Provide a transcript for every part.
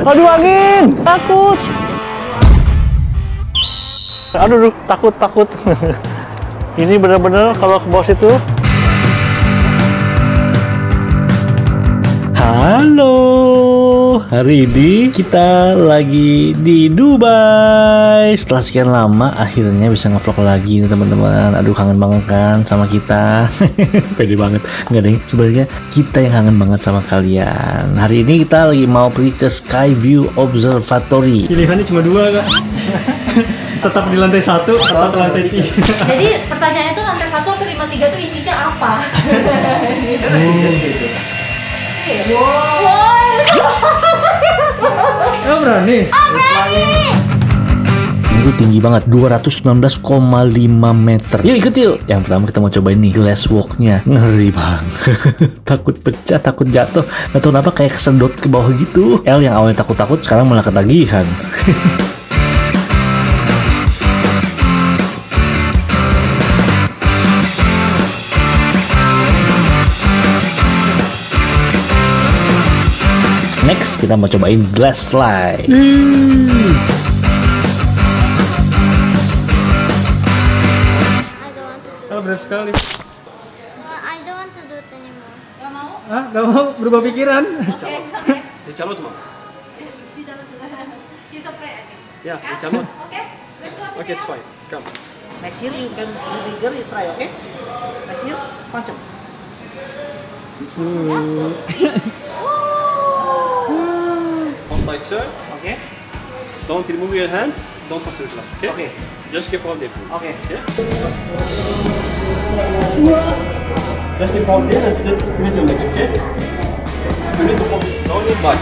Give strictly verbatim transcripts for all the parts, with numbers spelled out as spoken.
Aduh angin, takut. Aduh, aduh takut takut. Ini benar-benar kalau ke bawah situ. Halo, hari ini kita lagi di Dubai. Setelah sekian lama akhirnya bisa ngevlog lagi nih teman-teman. Aduh kangen banget kan sama kita. Pede banget. Nggak deh, sebenarnya kita yang kangen banget sama kalian. Hari ini kita lagi mau pergi ke Skyview Observatory. Pilihannya cuma dua kak. Tetap di lantai satu atau di lantai tiga. Jadi pertanyaannya tuh lantai satu atau lima tiga tuh isinya apa? Wow. Oh berani. Oh berani. Itu tinggi banget, dua ratus sembilan belas koma lima meter. Yuk ikut yuk. Yang pertama kita mau cobain nih glass walk-nya. Ngeri banget. Takut pecah, takut jatuh. Gak tau kenapa kayak kesedot ke bawah gitu. El yang awalnya takut-takut sekarang malah ketagihan. Next, kita mau cobain glass slide. Hmm. Oh, berat sekali. I don't want to do it anymore. Gak mau? Ah, gak mau berubah pikiran. Oke, oke. Dicalot semua? He's afraid. Ya, dicalot. Oke, let's go. Okay, it's fine. Come. Next year you can do bigger, you try, okay? Next year, pancam. One side turn. Okay? Don't remove your hands. Don't touch the glass. Okay? Okay. Just keep on there, please. Okay. Okay? Just keep on there and still with your leg. Okay? You need to focus on your back.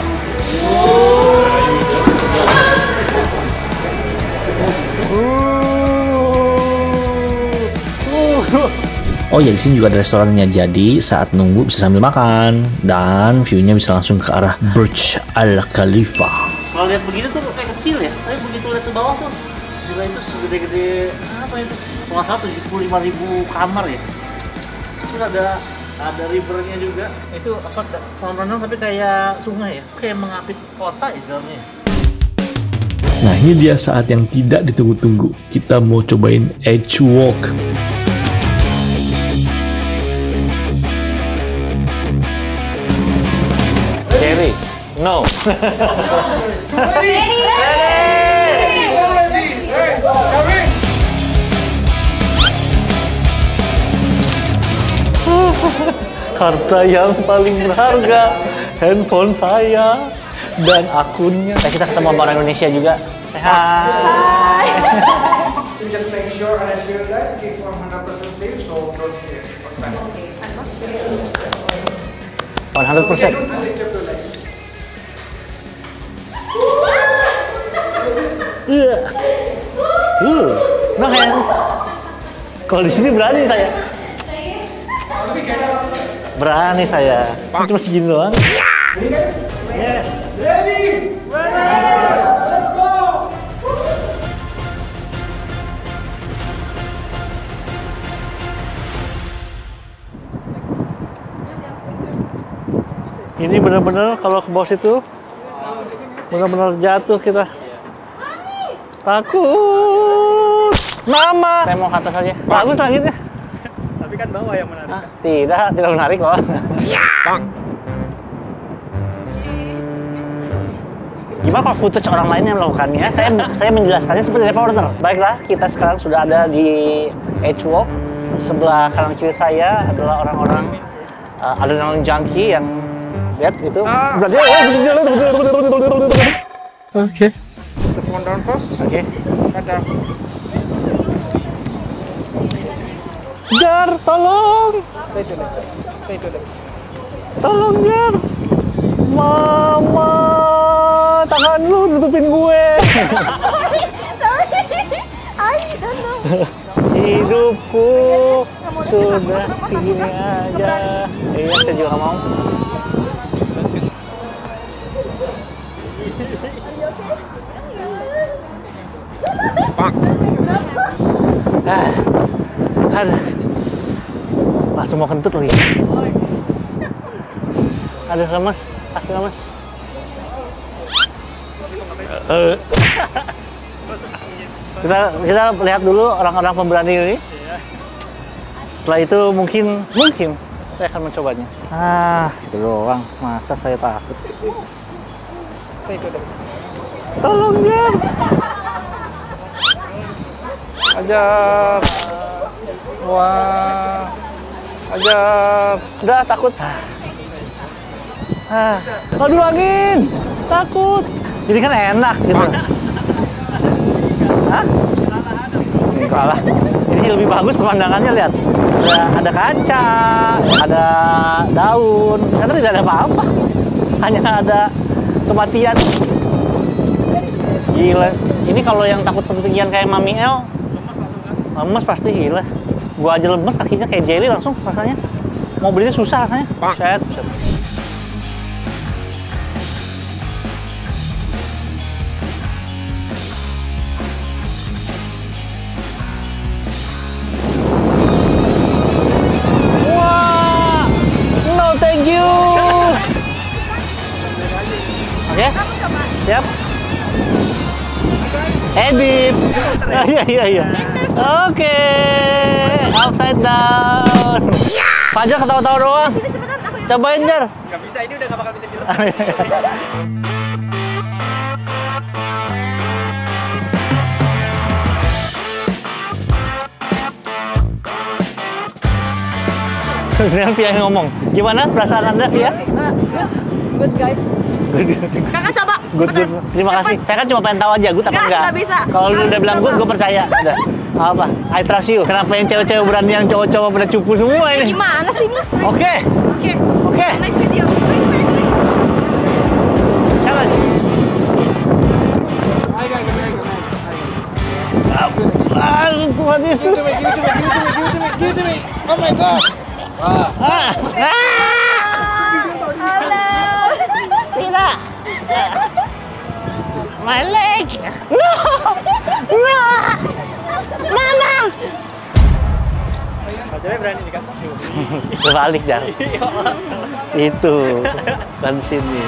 Oh ya, di sini juga ada restorannya. Jadi saat nunggu bisa sambil makan dan view-nya bisa langsung ke arah Burj Al Khalifa. Kalau lihat begini tuh kayak kecil ya, tapi begitu lihat ke bawah tuh gila itu segede-gede apa itu? Kalau nggak salah tujuh puluh lima ribu kamar ya. Terus ada ada rivernya juga. Itu apa? Kolam renang tapi kayak sungai ya, kayak mengapit kota ya dalamnya. Nah ini dia saat yang tidak ditunggu-tunggu. Kita mau cobain edge walk. Scary. No. Ready? Harta yang paling berharga, handphone saya dan akunnya. Nah, kita ketemu sama orang Indonesia juga. Sehat. Just make sure and ensure that it's one hundred percent safe, so don't stay. one hundred percent. Don't lift up your legs. Iya. Uh, no hands. Kalau di sini berani saya. Berani saya. Cuma segini doang. Ready? Ready! Let's go! Ini benar-benar kalau ke bawah situ benar-benar jatuh kita. Takut. Mama. Saya mau ke atas aja. Bagus langitnya. Tapi kan bawah yang menarik. Ah, tidak, tidak menarik kok. Gimana kalau footage orang lain yang melakukannya? Saya saya menjelaskannya seperti reporter. Baiklah, kita sekarang sudah ada di edge walk. Sebelah kanan kiri saya adalah orang-orang uh, adrenaline junkie yang lihat itu. Berarti Oke. The phone down first. Oke. Cut down. Jar, tolong. Stay to leg. Stay to leg. Tolong Jar. Mama, tangan lu nutupin gue. Sorry. I don't know. Hidupku sudah segini aja. Iya, saya juga nggak mau. Ah, aduh. Langsung mau kentut lagi. Aduh lemes, kaki lemes. kita kita lihat dulu orang-orang pemberani ini. Setelah itu mungkin mungkin saya akan mencobanya. Ah, itu doang. Masa saya takut? Tolong Jar. Ajar. Wah. Ajar. Udah takut. Ah. Aduh angin. Takut. Jadi kan enak gitu. Hah? Ini kalah. Ini lebih bagus pemandangannya, lihat. Ada ada kaca, ada daun. Di sana tidak ada apa-apa. Hanya ada kematian. Gila. Ini kalau yang takut ketinggian kayak Mami El, lemes pasti gila. Gua aja lemes, kakinya kayak jelly langsung rasanya. Mau belinya susah rasanya. Set, set. Wah, no thank you. Oke, okay. Siap. Edit. Oh, iya iya iya. Oke. Okay. Upside down. Fajar ketawa-tawa doang. Cobain Jar. Gak bisa, ini udah gak bakal bisa dilepas. Sebenarnya Via yang ngomong. Gimana perasaan Anda, Via? Good guys. Kakak coba. Good, good. Terima kasih. Saya kan cuma pengen tahu aja, good apa Nggak, enggak. nggak bisa. Kalau lu udah Harus bilang coba. good, gue percaya. Udah. Apa? I trust you. Kenapa yang cewek-cewek berani yang cowok-cowok pada cupu semua Eh, ini? gimana sih ini? Oke. Oke. Oke. Next video. Wait, wait, wait. Challenge. Ah, Tuhan Yesus. Oh my God. Ah. Ah. Halo. Tidak. My leg. No. No. Mama. Cewek berani nih kan? Berbalik Jar. Situ. Kan sini.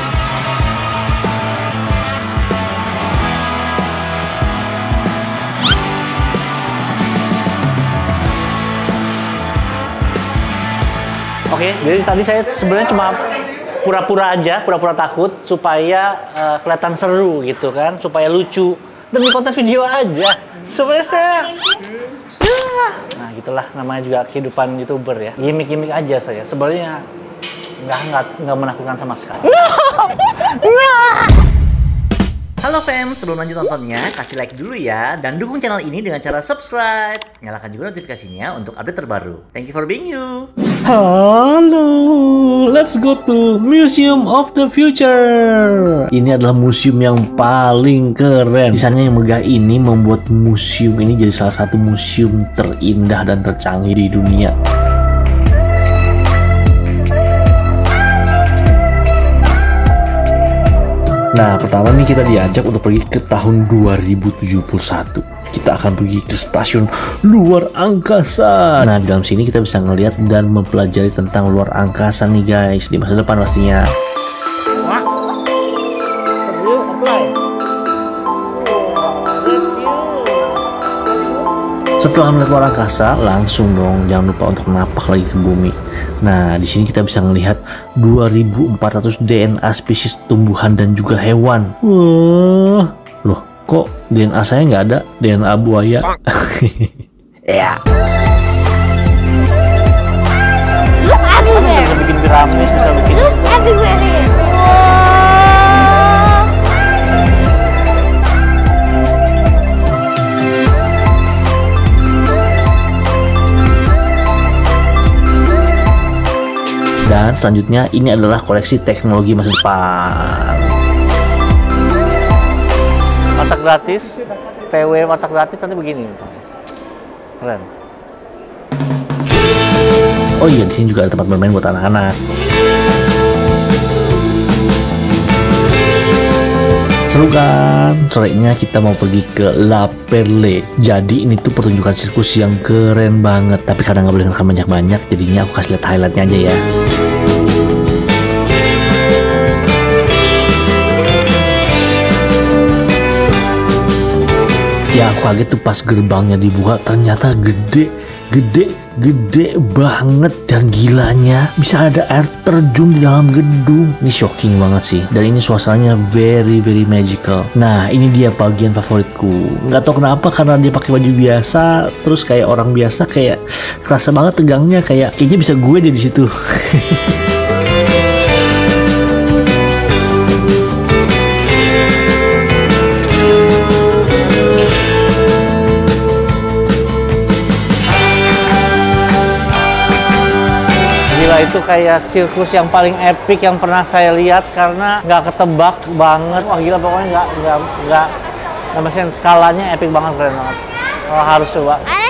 Oke, jadi tadi saya sebenarnya cuma pura-pura aja, pura-pura takut supaya uh, kelihatan seru gitu kan, supaya lucu demi konten video aja. Sebenarnya saya, ya. Nah gitulah namanya juga kehidupan youtuber ya, gimmick-gimmick aja saya. Sebenarnya nggak nggak nggak menakutkan sama sekali. No, no. Halo fans, sebelum lanjut nontonnya, kasih like dulu ya, dan dukung channel ini dengan cara subscribe. Nyalakan juga notifikasinya untuk update terbaru. Thank you for being you. Halo, let's go to Museum of the Future. Ini adalah museum yang paling keren. Desainnya yang megah ini membuat museum ini jadi salah satu museum terindah dan tercanggih di dunia. Nah, pertama nih kita diajak untuk pergi ke tahun dua ribu tujuh puluh satu. Kita akan pergi ke stasiun luar angkasa. Nah, di dalam sini kita bisa ngelihat dan mempelajari tentang luar angkasa nih guys, di masa depan pastinya. Wah, sebelum apply. Setelah melihat luar angkasa, langsung dong jangan lupa untuk napak lagi ke bumi. Nah, di sini kita bisa melihat dua ribu empat ratus D N A spesies tumbuhan dan juga hewan. Wah, loh, kok D N A saya nggak ada? D N A buaya. Ya. Look everywhere. Bisa bikin piramid, bisa bikin. Look everywhere here. Wow. Dan selanjutnya ini adalah koleksi teknologi masa depan. Matak gratis, V W matak gratis nanti begini. Keren. Oh iya, di sini juga ada tempat bermain buat anak-anak. Seru kan? Sorenya kita mau pergi ke La Perle. Jadi ini tuh pertunjukan sirkus yang keren banget. Tapi karena nggak boleh rekam banyak-banyak, jadinya aku kasih lihat highlightnya aja ya. Ya aku kaget tuh pas gerbangnya dibuka, ternyata gede, gede, gede banget. Dan gilanya bisa ada air terjun di dalam gedung. Ini shocking banget sih. Dan ini suasananya very very magical. Nah ini dia bagian favoritku. Nggak tahu kenapa, karena dia pakai baju biasa, terus kayak orang biasa, kayak kerasa banget tegangnya, kayak kayaknya bisa gue deh di situ. Gila, itu kayak sirkus yang paling epic yang pernah saya lihat, karena nggak ketebak banget. Wah gila, pokoknya nggak nggak nggak nggak mesin, skalanya epic banget, keren banget. Oh, harus coba.